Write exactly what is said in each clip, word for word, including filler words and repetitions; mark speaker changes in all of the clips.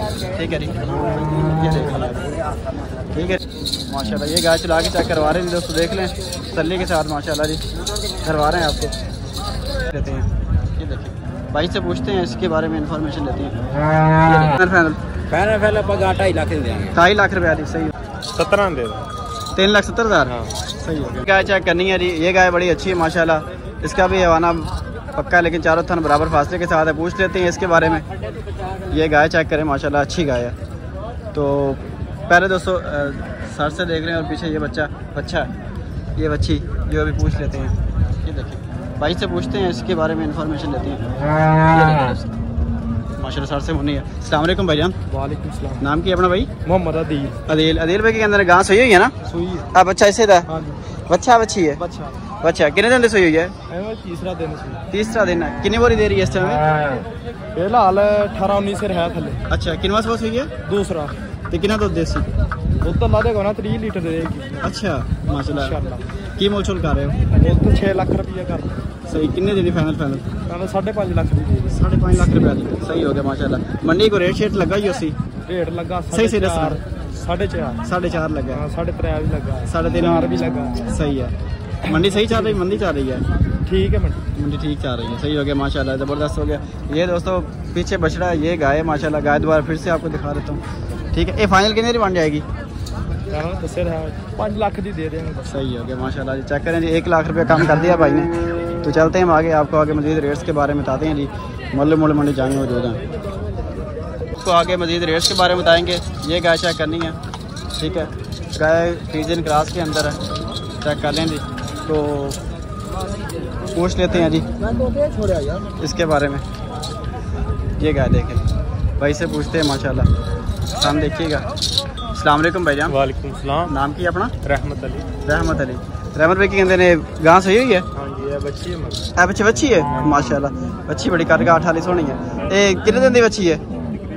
Speaker 1: ठीक है जी, ये देखें ठीक है माशाल्लाह। ये गाय चला के चेक करवा रहे हैं दोस्तों, देख लें तसल्ली के साथ माशाल्लाह जी करवा रहे हैं आपको लेते हैं। ये देखिए भाई से पूछते हैं इसके बारे में इंफॉर्मेशन लेते हैं। फाइनल
Speaker 2: फाइनल फाइनल पर ढाई लाख देंगे,
Speaker 1: ढाई लाख रुपया जी सही
Speaker 2: सत्रह दे
Speaker 1: तीन लाख सत्तर हज़ार हाँ सही हो गया। गाय चेक करनी है जी, ये गाय बड़ी अच्छी है माशाल्लाह, इसका भी हवाना पक्का है लेकिन चारों थन बराबर फासले के साथ है। पूछ लेते हैं इसके बारे में। ये गाय चेक करें माशाल्लाह अच्छी गाय है। तो पहले दोस्तों सर से देख रहे हैं और पीछे ये बच्चा बच्चा है, ये बच्ची जो अभी पूछ लेते हैं। ये देखिए भाई से पूछते हैं इसके बारे में इंफॉर्मेशन लेते हैं। माशाल्लाह सर से मुन्नी है। अस्सलाम वालेकुम भाईजान।
Speaker 2: वालेकुम सलाम।
Speaker 1: नाम की अपना भाई?
Speaker 2: मोहम्मद अदील।
Speaker 1: अदील अदील भाई के अंदर गां सही हुई है ना?
Speaker 2: सही है।
Speaker 1: अब बच्चा इसे था
Speaker 2: हां जी।
Speaker 1: बच्चा बच्ची है?
Speaker 2: बच्चा
Speaker 1: बच्चा कितने दिन से हुई है?
Speaker 2: तीसरा दिन से।
Speaker 1: तीसरा दिन है। कितनी बोरी दे रही है इस टाइम में?
Speaker 2: फिलहाल अठारह उन्नीस से है थले।
Speaker 1: अच्छा किनवा सवा हुई है?
Speaker 2: दूसरा।
Speaker 1: तो कितना दूध देसी
Speaker 2: दुध तो ला देगा ना तीस लीटर देगी।
Speaker 1: अच्छा माशाल्लाह। की मोल छोल कर रहे हो?
Speaker 2: मोल तो छह लाख रुपया कर
Speaker 1: सही। कितने देनी फाइनल फाइनल?
Speaker 2: फाइनल साढ़े पाँच लाख दी।
Speaker 1: साढ़े पाँच लाख रुपया सही हो गया माशाल्लाह। मंडी को रेट शेट लगा ही उसी
Speaker 2: रेट लगा
Speaker 1: सही सही दस
Speaker 2: साढ़े चार
Speaker 1: साढ़े चार लगा
Speaker 2: साढ़े त्रै भी लगा
Speaker 1: साढ़े तीन
Speaker 2: भी लगा
Speaker 1: सही है। मंडी सही चल रही मंदी चल रही है?
Speaker 2: ठीक है मंडी
Speaker 1: मंडी ठीक चल रही है सही हो गया माशाल्लाह ज़बरदस्त हो गया। ये दोस्तों पीछे बछड़ा है, ये गाय माशाल्लाह। गाय दोबारा फिर से आपको दिखा देता हूँ ठीक है। ये फाइनल कितने की बन जाएगी?
Speaker 2: पाँच लाख दी दे देंगे।
Speaker 1: सही हो गया माशाल्लाह जी। चेक करें जी एक लाख रुपया कम कर दिया भाई ने। तो चलते हैं हम आगे, आपको आगे मज़ीद रेट्स के बारे में बताते हैं जी। मल्लू मुल्ल मंडी जाएंगे मौजूद हैं, आपको आगे मज़ीद रेट्स के बारे में बताएंगे। ये गाय चेक करनी है ठीक है। गाय फ्रीजन क्रॉस के अंदर है, चेक कर लें जी। तो पूछ लेते हैं जी इसके बारे में। ये गाय देखें भाई से पूछते हैं माशाल्लाह। हम देखिएगा। अस्सलाम वालेकुम भाईजान।
Speaker 2: वालेकुम सलाम।
Speaker 1: नाम की अपना?
Speaker 2: रहमत अली।
Speaker 1: रहमत अली। रहमत भाई की कहते ने गां सही हुई है?
Speaker 2: हाँ जी ये बच्ची है मगर।
Speaker 1: ए बच्ची बच्ची है माशाल्लाह। बच्ची बड़ी काट गाठ वाली सोहनी है। ए कितने दिन दी बच्ची है?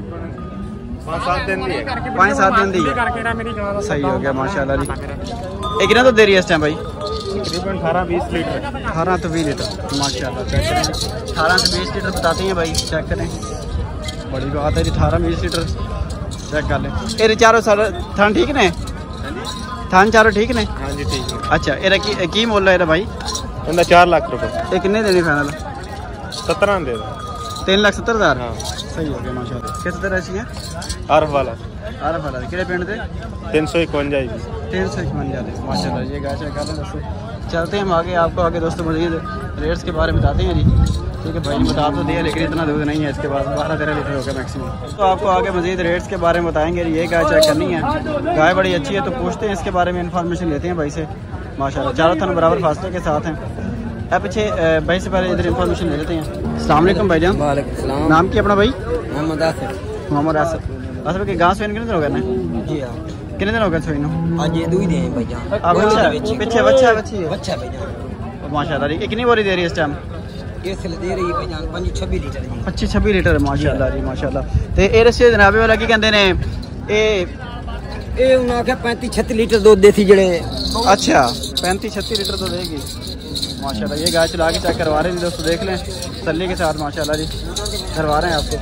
Speaker 2: पाँच सात दिन दी है।
Speaker 1: पाँच सात दिन दी है सही हो गया माशाल्लाह जी। ए कितना तो दे रही है इस टाइम भाई?
Speaker 2: तकरीबन अठारह बीस लीटर।
Speaker 1: अठारह तो बीस लीटर माशाल्लाह। चेक करें अठारह से बीस लीटर बताते हैं भाई। चेक करें बड़ी बात है जी, अठारह बीस लीटर चेक कर लें। ये चारों सारे थान ठीक ने? थान चारों ठीक ने?
Speaker 2: हाँ जी ठीक है।
Speaker 1: अच्छा ये की, की मुल है भाई?
Speaker 2: इनका चार लाख रुपये।
Speaker 1: ये कितने देनी फाइनल?
Speaker 2: सत्रह दे
Speaker 1: तीन लाख सत्तर हज़ार
Speaker 2: हाँ
Speaker 1: सही हो गया माशाल्लाह। किस तरह चाहिए?
Speaker 2: आरफ वाला
Speaker 1: आरफ वाला किहड़े पिंड दे?
Speaker 2: तीन सौ इकवंजा जी।
Speaker 1: तीन सौ इकवंजा माशाल्लाह। ये गाय चेक कर लें दोस्तों। चलते हैं हम आगे, आपको आगे दोस्तों मज़ीद रेट्स के बारे में बताते हैं जी ठीक है। भाई ने बता तो दिया लेकिन इतना दूध नहीं है इसके पास, बारह तेरह लीटर होगा मैक्सिमम। तो आपको आगे मज़ीद रेट्स के बारे में बताएंगे। ये गाय चेक करनी है, गाय बड़ी अच्छी है। तो पूछते हैं इसके बारे में इंफॉर्मेशन लेते हैं भाई से माशाल्लाह। चारों थन बराबर फासले के साथ हैं। अब पीछे भाई से पहले इधर इंफॉर्मेशन ले लेते हैं। अस्सलाम वालेकुम भाईजान।
Speaker 3: वालेकुम सलाम।
Speaker 1: नाम की अपना भाई?
Speaker 3: मोहम्मद आसिफ।
Speaker 1: मोहम्मद आसिफ। आसिफ के गाँव सोइन कितने दिन हो गए?
Speaker 3: जी हाँ
Speaker 1: कितने दिन हो गए सोइन?
Speaker 3: आज ये दो ही दे भाईजान।
Speaker 1: अच्छा पीछे बच्चा बच्ची है
Speaker 3: बच्चा भाईजान
Speaker 1: माशाल्लाह। कितनी बोरी दे रही है इस टाइम?
Speaker 3: ये दे रही है भाईजान पच्चीस छब्बीस लीटर जी।
Speaker 1: पच्चीस छब्बीस लीटर माशाल्लाह जी माशाल्लाह। तो ये रस्से जनाबे वाला की कहते ने ये
Speaker 3: ये उन्हें आख्या पैंतीस छत्तीस लीटर दूध देती जड़े।
Speaker 1: अच्छा पैंतीस छत्तीस लीटर तो देगी माशाल्लाह। ये गाय चला के चेक करवा रहे हैं दोस्तों, देख लें तसल्ली के साथ माशाल्लाह जी करवा रहे हैं आपको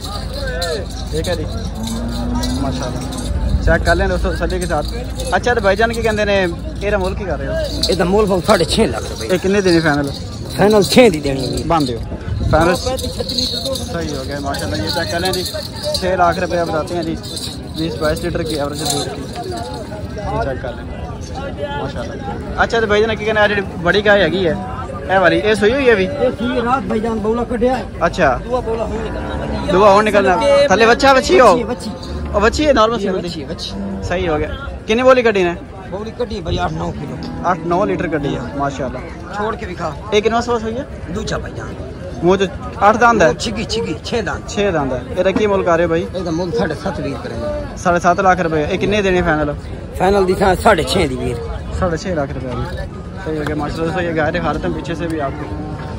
Speaker 1: ठीक है जी माशाल्लाह। चेक कर लें दोस्तों तसल्ली के साथ। अच्छा तो भाईजान की कहते ने ये मोल की कर रहे हो?
Speaker 3: ये मोल भाव साढ़े छः लाख रुपये।
Speaker 1: ये कितने देनी फाइनल?
Speaker 3: फाइनल छः दी देनी है
Speaker 1: बंद हो फाइनल सही हो गया माशाल्लाह। ये चेक कर लें जी छः लाख रुपये बताते हैं जी बीस बाईस लीटर की एवरेज दूध की। चेक कर लें माशाल्लाह। अच्छा तो भाईजान की कहना आज बड़ी गाय हैगी है ए वाली ये सोई हुई है अभी?
Speaker 3: रात भाईजान बौला कटिया।
Speaker 1: अच्छा दुआ हो निकलना थले बच्चा बच्ची हो और बच्ची है नॉर्मल सही हो गया। कितनी बोली कटी ने?
Speaker 3: बौली कटी भाई आठ नौ किलो
Speaker 1: आठ नौ लीटर कटी है माशाल्लाह।
Speaker 3: छोड़ के भी खा।
Speaker 1: एक कितना सौ हुई है?
Speaker 3: दूसरा भाईजान
Speaker 1: मुँह जो आठ दांत है?
Speaker 3: छिगी छिगी छः दांत
Speaker 1: छः दांत है। ये की मोल कर रहे हो भाई?
Speaker 3: ये मोल साढ़े सात वीर करेंगे।
Speaker 1: साढ़े सात लाख रुपए। ये कितने देने फाइनल?
Speaker 3: फाइनल दिखा साढ़े छः दी वीर।
Speaker 1: साढ़े छः लाख रुपए सही हो गया माशाल्लाह। दोस्तों ये गाय दिखा रहे थे पीछे से भी आपको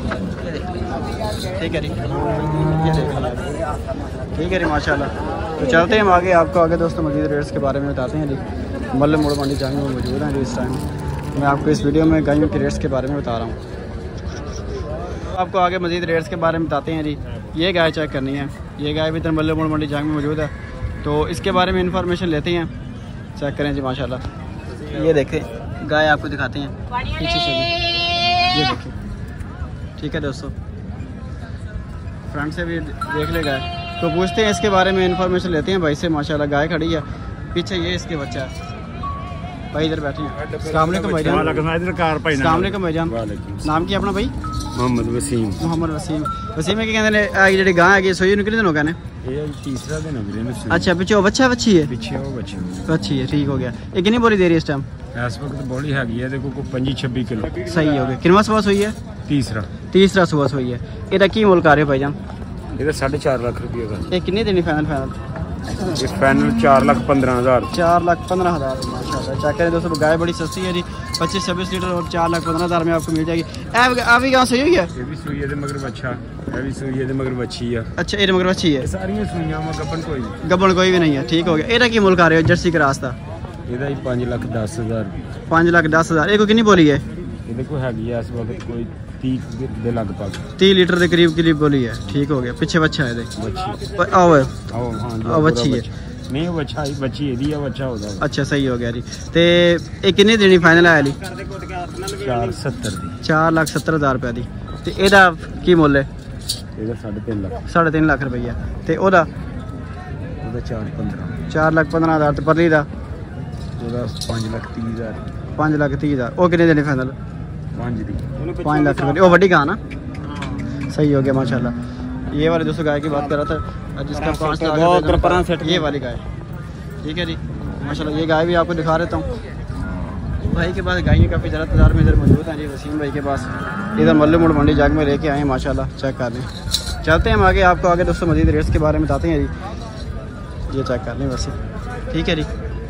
Speaker 1: ठीक है जी। ये देख ठीक है जी माशाल्लाह। तो चलते हैं हम आगे, आपको आगे दोस्तों मज़ीद रेट्स के बारे में बताते हैं जी। मल्ल मोड़ मंडी जाने में मौजूद हैं जी इस टाइम। मैं आपको इस वीडियो में गायों के रेट्स के बारे में बता रहा हूँ। आपको आगे मज़ीद रेट्स के बारे में बताते हैं जी। ये गाय चेक करनी है। ये गाय भी इधर मल्ल मोड़ मंडी जाने में मौजूद है। तो इसके बारे में इंफॉर्मेशन लेते हैं, चेक करें जी माशाल्लाह। ये देखें गाय आपको दिखाते हैं पीछे से भी, ये देखें। ठीक है दोस्तों, फ्रंट से भी देख ले गाय। तो पूछते हैं इसके बारे में इंफॉर्मेशन लेते हैं भाई से। माशाल्लाह गाय खड़ी है, पीछे ये इसके बच्चा है। भाई इधर बैठे हैं। अस्सलाम वालेकुम भाईजान। अस्सलाम वालेकुम भाईजान। नाम की अपना भाई?
Speaker 2: मोहम्मद वसीम।
Speaker 1: मोहम्मद वसीम। वसीम की कहते हैं जी गाय है सोई कितने दिन हो गए?
Speaker 2: तीसरा दिन हो गया।
Speaker 1: अच्छा पीछे वो बच्चा बच्ची है?
Speaker 2: पीछे वो बच्ची
Speaker 1: बच्ची है, ठीक हो गया। ये कितनी बोली दे रही है इस टाइम?
Speaker 2: इस वक्त बॉडी हैगी है देखो पच्चीस छब्बीस किलो।
Speaker 1: सही हो गया। किनवा सुबह हुई है?
Speaker 2: तीसरा।
Speaker 1: तीसरा सुबह हुई है। ये की मुल्क आ रहे हो भाईजान?
Speaker 2: ये साढ़े चार लाख रुपये का।
Speaker 1: ये कितनी देनी फाइनल? फाइनल
Speaker 2: इस फाइनल चार लाख पंद्रह हज़ार।
Speaker 1: चार लाख पंद्रह हज़ार माशाल्लाह। चेक करें दोस्तों, गाय बड़ी सस्ती है जी, पच्चीस छब्बीस लीटर और चार लाख पंद्रह हज़ार में आपको मिल जाएगी। अभी कहाँ सही हुई है?
Speaker 2: ये भी सुई है मगर बच्चा, ये भी सुई है मगर बच्ची है।
Speaker 1: अच्छा ये मगर बच्ची है।
Speaker 2: सारी सुइयां गब्बन कोई
Speaker 1: गब्बन कोई भी नहीं है, ठीक हो गया। ये की मुल्क आ रहे हो जर्सी का रास्ता?
Speaker 2: ये पाँच लाख दस हज़ार।
Speaker 1: पाँच लाख दस हज़ार। ये कितनी बोली है?
Speaker 2: ये को हैगी है इस वक्त कोई तीस दे लगभग
Speaker 1: तीस लीटर के करीब करीब बोली है, ठीक हो गया। पीछे बच्चा है
Speaker 2: बच्ची।
Speaker 1: आओ
Speaker 2: आओ हां
Speaker 1: बच्ची है
Speaker 2: नहीं बच्चा ही बच्ची है दी बच्चा होता।
Speaker 1: अच्छा सही हो गया जी। ते ये कितनी देनी फाइनल है अली?
Speaker 2: चार सत्तर दी।
Speaker 1: चार लाख सत्तर हज़ार रुपया दी। ते एदा की मुੱਲ है?
Speaker 2: ਇਹਦਾ साढ़े तीन लाख।
Speaker 1: साढ़े तीन लाख रुपया। ते ओदा
Speaker 2: ਉਹਦਾ चार पंद्रह।
Speaker 1: चार लाख पंद्रह हज़ार। ते परली दा
Speaker 2: ਉਹਦਾ पाँच लाख तीस हज़ार।
Speaker 1: पाँच लाख तीस हज़ार। वो कितने देनी फाइनल?
Speaker 2: पाँच दी।
Speaker 1: पाँच लाख रुपये। वो बड़ी गाय ना? सही हो गया माशाल्लाह। ये वाले दोस्तों गाय की बात कर रहा था जिसका पाँच लाख ये वाली गाय, ठीक है जी माशाल्लाह। ये गाय भी आपको दिखा देता हूँ। भाई के पास गायें काफ़ी ज़्यादा तादाद में इधर मौजूद हैं जी, वसीम भाई के पास। इधर मल्लू मुड़ मंडी जाग में लेके आए हैं माशाल्लाह। चेक कर लें, चलते हैं हम आगे, आपको आगे दोस्तों मज़ीद रेट्स के बारे में बताते हैं जी। ये चेक कर लें वैसे, ठीक है जी।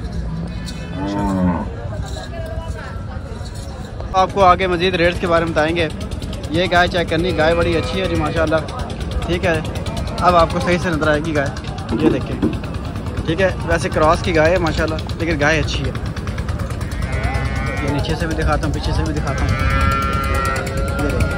Speaker 1: आपको आगे मज़ीद रेट्स के बारे में बताएंगे। ये गाय चेक करनी, गाय बड़ी अच्छी है जी माशाल्लाह, ठीक है। अब आपको सही से नजर आएगी गाय, ये देखें, ठीक है। वैसे क्रॉस की गाय है माशाल्लाह, लेकिन गाय अच्छी है। ये नीचे से भी दिखाता हूँ, पीछे से भी दिखाता हूँ। ये देखें,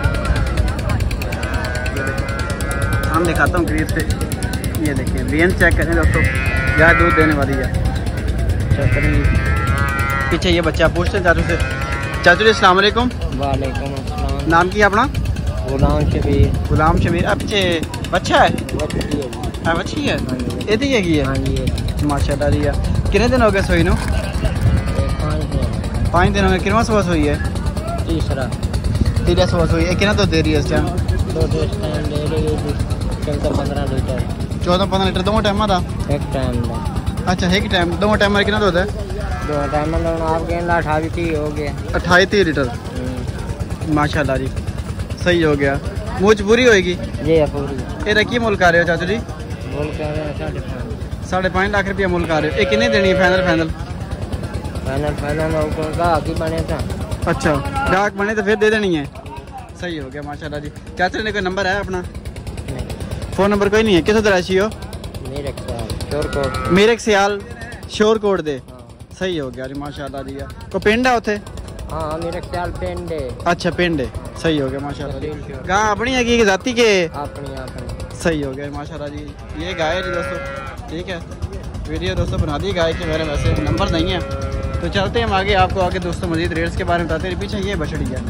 Speaker 1: ये देखें, हम दिखाता हूँ करीब से। ये देखें बेन चेक करें दोस्तों, गाय दूध देने वाली है। चेक करें पीछे ये बच्चा। पूछते हैं चाचू से। चाचू जी अस्सलाम वालेकुम।
Speaker 3: वालेकुम अस्सलाम।
Speaker 1: नाम की अपना?
Speaker 3: गुलाम शबीर।
Speaker 1: गुलाम शबीर। अब पीछे बच्चा है? हाँ बच्ची है। ये दी है माशाल्लाह जी। कितने दिन हो गए सोई नो? पाँच दिन हो गए। कितना सुबह सोई है?
Speaker 3: तीसरा।
Speaker 1: तीसरा सुबह सोई है। कितना दूध दे रही है इस टाइम?
Speaker 3: दो दे रही है चौदह पंद्रह लीटर।
Speaker 1: चौदह पंद्रह लीटर दोनों टाइम का?
Speaker 3: एक टाइम का।
Speaker 1: अच्छा एक टाइम, दोनों टाइम में कितना दूध है?
Speaker 3: दो टाइम में आपके अठावी तीस हो गया।
Speaker 1: अट्ठाईस तीस लीटर माशाल्लाह जी, सही हो गया। मूछ पूरी होएगी
Speaker 3: जी? पूरी।
Speaker 1: ये रखी मुल्क आ रहे हो चाचू जी?
Speaker 3: मुल्क आ रहे हैं साढ़े पाँच।
Speaker 1: साढ़े पाँच लाख रुपया मुल्क आ रहे हो। ये कितने देनी है फाइनल? फाइनल
Speaker 3: फाइनल फाइनल गाहक ही बने था।
Speaker 1: अच्छा गाहक बने तो फिर दे देनी है। सही हो गया माशाल्लाह जी। चाचा ने कोई नंबर है अपना? फ़ोन नंबर कोई नहीं है? किस तरह अच्छी हो?
Speaker 3: मेरे ख्याल शोर कोट।
Speaker 1: मेरे ख्याल शोर कोट दे। सही हो गया जी माशाल्लाह जी। को पिंड है उथे?
Speaker 3: हाँ मेरे ख्याल पिंड है।
Speaker 1: अच्छा पिंड है, सही हो गया माशाल्लाह जी। गाय अपनी है कि जाती के?
Speaker 3: अपनी अपनी।
Speaker 1: सही हो गया माशाल्लाह जी। ये गाय है जी दोस्तों, ठीक है। वीडियो दोस्तों बना दी गाय के, मेरे वैसे नंबर नहीं है। तो चलते हैं हम आगे, आपको आगे दोस्तों मज़ीद रेट्स के बारे में बताते हैं। पीछे ये बछड़ी है,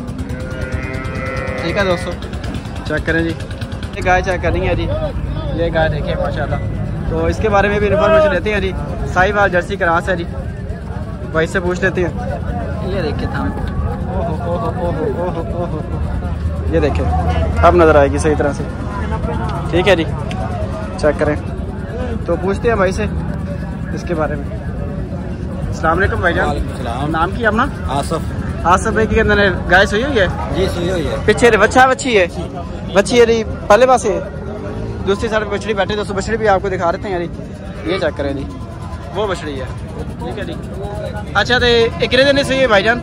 Speaker 1: ठीक है दोस्तों। चेक करें जी, ये गाय चेक करनी है जी। ये गाय देखिए माशाल्लाह। तो इसके बारे में भी इन्फॉर्मेशन लेते हैं जी। साहिवाल जर्सी क्रॉस है जी, भाई से पूछ लेते हैं। ये देखिए था, ओहो ओहो ओहो ओहो ओहो, ये देखिए अब नज़र आएगी सही तरह से, ठीक है जी। चेक करें, तो पूछते हैं भाई से इसके बारे में। अस्सलाम वालेकुम भाईजान। नाम की अपना?
Speaker 3: आसफ।
Speaker 1: आसफ भाई की कहते गाय सोई हुई है
Speaker 3: जी? सोई हुई है।
Speaker 1: पीछे बच्चा बच्ची है? बच्ची है जी पहले पासे, दूसरी साइड बछड़ी बैठे दोस्तों। बछड़ी भी आपको दिखा देते हैं यार, ये चेक करें जी, वो बछड़ी है, ठीक है जी। अच्छा तो कितने दिन सोई है भाईजान?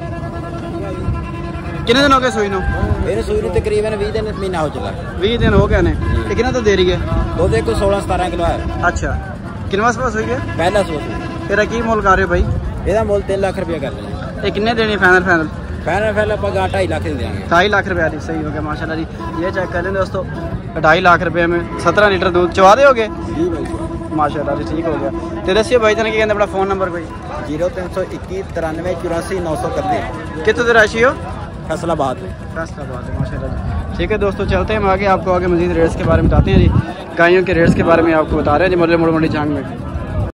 Speaker 1: कितने दिन हो गए सोई नो?
Speaker 3: मेरे सोई नो तकरीबन बीस दिन महीना हो चला।
Speaker 1: बीस दिन हो गए ने। कितना तो दे रही है?
Speaker 3: दो देखो सोलह सतारह किलो है।
Speaker 1: अच्छा किनवा सुबह सोई है?
Speaker 3: पहला सोई।
Speaker 1: तेरा की मोल कर रहे हो भाई?
Speaker 3: ਇਹਦਾ ਮੁੱਲ तीन लाख रुपया कर रहे हैं।
Speaker 1: ये कितने देनी फाइनल? फाइनल
Speaker 3: फाइनल फाइनल आप ढाई लाख देंगे।
Speaker 1: ढाई लाख रुपया दी, सही हो गया माशाल्लाह जी। ये चेक कर लें दोस्तों, ढाई लाख रुपये में सत्रह लीटर दूध चवा दोगे?
Speaker 3: जी भाई
Speaker 1: माशाल्लाह जी, ठीक हो गया। तो दसिए भाई जान की कहते अपना फ़ोन नंबर कोई
Speaker 3: जीरो तीन सौ इक्की तिरानवे चौरासी नौ सौ इकतीस।
Speaker 1: कितने से राशि हो?
Speaker 3: फैसलाबाद।
Speaker 1: फैसलाबाद माशाल्लाह जी। ठीक है दोस्तों, चलते हैं हम आगे, आपको आगे मजीद रेट्स के बारे में बताते हैं जी। गायों के रेट्स के बारे में आपको बता रहे हैं जी, मुरली मोड़ मंडी झांग में।